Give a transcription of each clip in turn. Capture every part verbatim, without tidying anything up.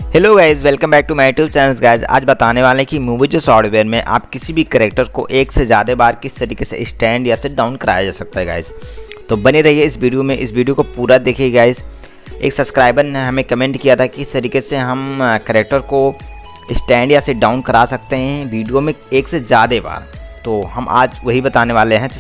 Hello guys, welcome back to my YouTube channel guys. आज बताने वाले हैं कि मूवी सॉफ्टवेयर में आप किसी भी कैरेक्टर को एक से ज़्यादा बार किस तरीके से स्टैंड या से डाउन कराया जा सकता है गाइज। तो बने रहिए इस वीडियो में, इस वीडियो को पूरा देखिए गाइज। एक सब्सक्राइबर ने हमें कमेंट किया था कि इस तरीके से हम कैरेक्टर को स्टैंड या से डाउन करा सकते हैं वीडियो में एक से ज़्यादा बार। तो हम आज वही बताने वाले हैं।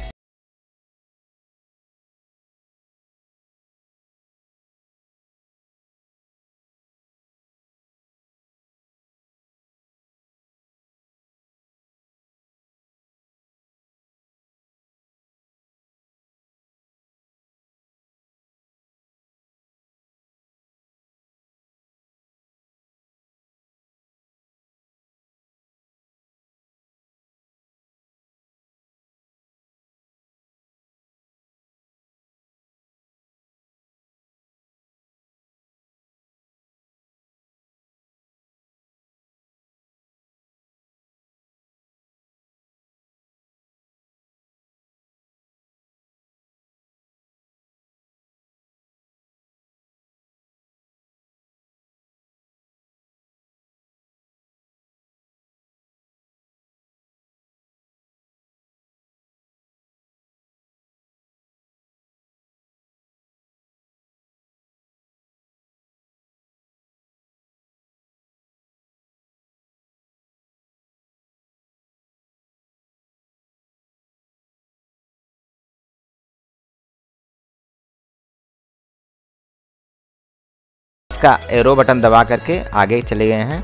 इसका एरो बटन दबा करके आगे चले गए हैं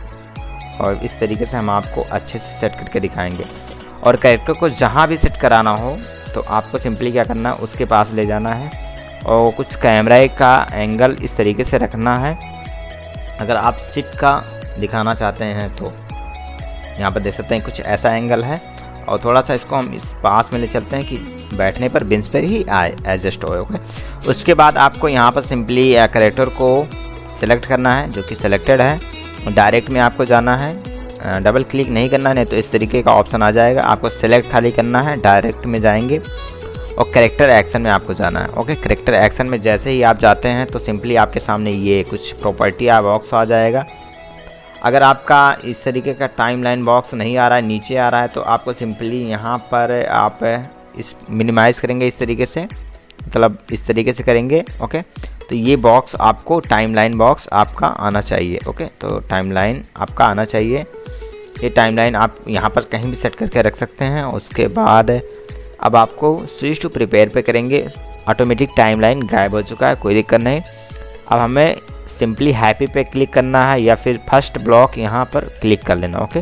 और इस तरीके से हम आपको अच्छे से सेट करके दिखाएंगे। और कैरेक्टर को जहाँ भी सेट कराना हो तो आपको सिंपली क्या करना है, उसके पास ले जाना है और कुछ कैमरे का एंगल इस तरीके से रखना है। अगर आप सीट का दिखाना चाहते हैं तो यहाँ पर देख सकते हैं कुछ ऐसा एंगल है और थोड़ा सा इसको हम इस पास में ले चलते हैं कि बैठने पर बेंच पर ही आए, एडजस्ट हो। ओके, उसके बाद आपको यहाँ पर सिंपली कैरेक्टर को सेलेक्ट करना है जो कि सिलेक्टेड है। डायरेक्ट में आपको जाना है, डबल क्लिक नहीं करना है, नहीं तो इस तरीके का ऑप्शन आ जाएगा। आपको सेलेक्ट खाली करना है, डायरेक्ट में जाएंगे और कैरेक्टर एक्शन में आपको जाना है। ओके, कैरेक्टर एक्शन में जैसे ही आप जाते हैं तो सिंपली आपके सामने ये कुछ प्रॉपर्टी बॉक्स आ जाएगा। अगर आपका इस तरीके का टाइमलाइन बॉक्स नहीं आ रहा है, नीचे आ रहा है, तो आपको सिंपली यहाँ पर आप इस मिनिमाइज़ करेंगे इस तरीके से, मतलब इस तरीके से करेंगे। ओके, तो ये बॉक्स आपको टाइमलाइन बॉक्स आपका आना चाहिए। ओके, तो टाइमलाइन आपका आना चाहिए। ये टाइमलाइन आप यहाँ पर कहीं भी सेट करके रख सकते हैं। उसके बाद अब आपको स्विच टू प्रिपेयर पे करेंगे। ऑटोमेटिक टाइमलाइन गायब हो चुका है, कोई दिक्कत नहीं। अब हमें सिंपली हैप्पी पे क्लिक करना है या फिर फर्स्ट ब्लॉक यहाँ पर क्लिक कर लेना। ओके,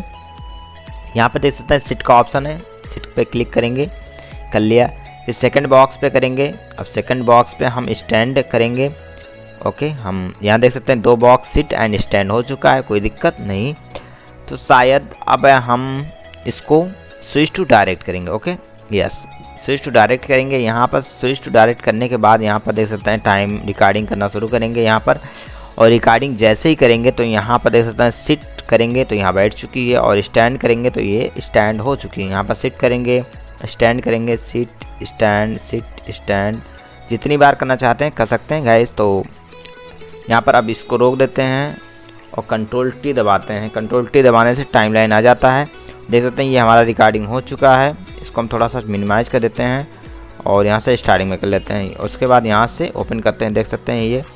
यहाँ पर देख सकते हैं सिट का ऑप्शन है, सिट पे क्लिक करेंगे, कर लिया। फिर सेकंड बॉक्स पे करेंगे। अब सेकंड बॉक्स पे हम स्टैंड करेंगे। ओके, हम यहाँ देख सकते हैं दो बॉक्स सिट एंड स्टैंड हो चुका है, कोई दिक्कत नहीं। तो शायद अब हम इसको स्विच टू डायरेक्ट करेंगे। Okay, yes, switch to direct करेंगे। यहाँ पर स्विच टू डायरेक्ट करने के बाद यहाँ पर देख सकते हैं टाइम रिकॉर्डिंग करना शुरू करेंगे यहाँ पर। और रिकॉर्डिंग जैसे ही करेंगे तो यहाँ पर देख सकते हैं सिट करेंगे तो यहाँ बैठ चुकी है, और स्टैंड करेंगे तो ये स्टैंड हो चुकी है। यहाँ पर सिट करेंगे, स्टैंड करेंगे, सिट स्टैंड सिट स्टैंड, जितनी बार करना चाहते हैं कर सकते हैं गाइस। तो यहाँ पर अब इसको रोक देते हैं और कंट्रोल टी दबाते हैं। कंट्रोल टी दबाने से टाइमलाइन आ जाता है। देख सकते हैं ये हमारा रिकॉर्डिंग हो चुका है। इसको हम थोड़ा सा मिनिमाइज कर देते हैं और यहाँ से स्टार्टिंग में कर लेते हैं। उसके बाद यहाँ से ओपन करते हैं, देख सकते हैं ये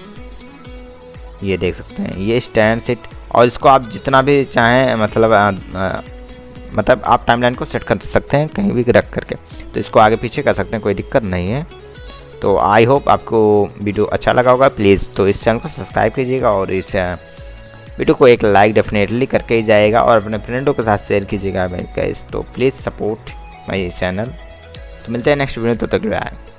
ये देख सकते हैं ये स्टैंड सिट। और इसको आप जितना भी चाहें, मतलब आ, आ, मतलब आप टाइमलाइन को सेट कर सकते हैं कहीं भी रख करके। तो इसको आगे पीछे कर सकते हैं, कोई दिक्कत नहीं है। तो आई होप आपको वीडियो अच्छा लगा होगा। प्लीज़ तो इस चैनल को सब्सक्राइब कीजिएगा और इस वीडियो को एक लाइक डेफिनेटली करके ही जाएगा और अपने फ्रेंडों के साथ शेयर कीजिएगा भाई गाइस। तो प्लीज़ सपोर्ट माय चैनल। तो मिलते हैं नेक्स्ट वीडियो, तो तक बाय।